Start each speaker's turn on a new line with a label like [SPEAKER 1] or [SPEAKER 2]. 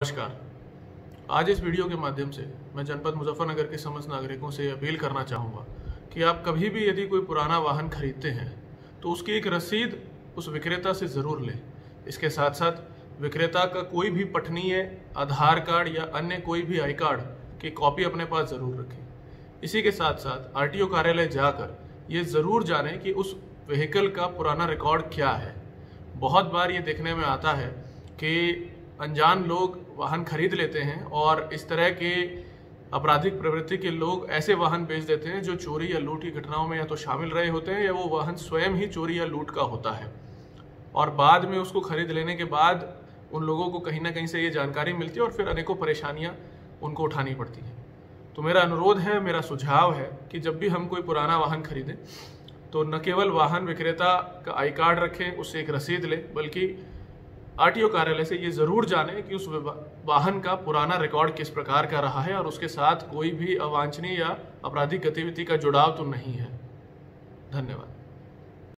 [SPEAKER 1] नमस्कार। आज इस वीडियो के माध्यम से मैं जनपद मुजफ्फरनगर के समस्त नागरिकों से अपील करना चाहूँगा कि आप कभी भी यदि कोई पुराना वाहन खरीदते हैं तो उसकी एक रसीद उस विक्रेता से ज़रूर लें। इसके साथ साथ विक्रेता का कोई भी पठनीय आधार कार्ड या अन्य कोई भी आई कार्ड की कॉपी अपने पास ज़रूर रखें। इसी के साथ साथ आरटीओ कार्यालय जाकर ये ज़रूर जानें कि उस व्हीकल का पुराना रिकॉर्ड क्या है। बहुत बार ये देखने में आता है कि अनजान लोग वाहन खरीद लेते हैं और इस तरह के आपराधिक प्रवृत्ति के लोग ऐसे वाहन बेच देते हैं जो चोरी या लूट की घटनाओं में या तो शामिल रहे होते हैं या वो वाहन स्वयं ही चोरी या लूट का होता है, और बाद में उसको खरीद लेने के बाद उन लोगों को कहीं ना कहीं से ये जानकारी मिलती है और फिर अनेकों परेशानियां उनको उठानी पड़ती हैं। तो मेरा अनुरोध है, मेरा सुझाव है कि जब भी हम कोई पुराना वाहन खरीदें तो न केवल वाहन विक्रेता का आई कार्ड रखें, उससे एक रसीद लें, बल्कि आरटीओ कार्यालय से ये ज़रूर जानें कि उस वाहन का पुराना रिकॉर्ड किस प्रकार का रहा है और उसके साथ कोई भी अवांछनीय या आपराधिक गतिविधि का जुड़ाव तो नहीं है। धन्यवाद।